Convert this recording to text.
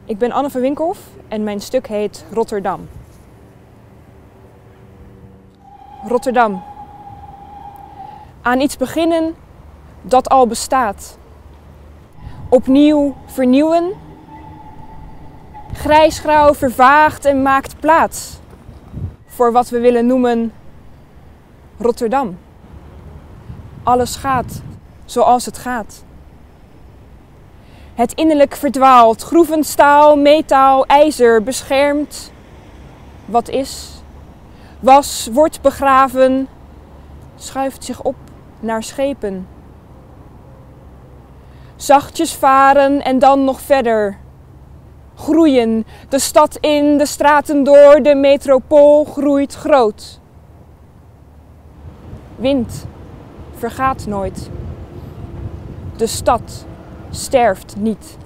Ik ben Anne van Winkhoff en mijn stuk heet Rotterdam. Rotterdam. Aan iets beginnen dat al bestaat. Opnieuw vernieuwen. Grijsgrauw vervaagt en maakt plaats voor wat we willen noemen Rotterdam. Alles gaat zoals het gaat. Het innerlijk verdwaalt, groevend staal, metaal, ijzer beschermt. Wat is, was, wordt begraven, schuift zich op naar schepen. Zachtjes varen en dan nog verder. Groeien, de stad in, de straten door, de metropool groeit groot. Wind vergaat nooit. De stad sterft niet.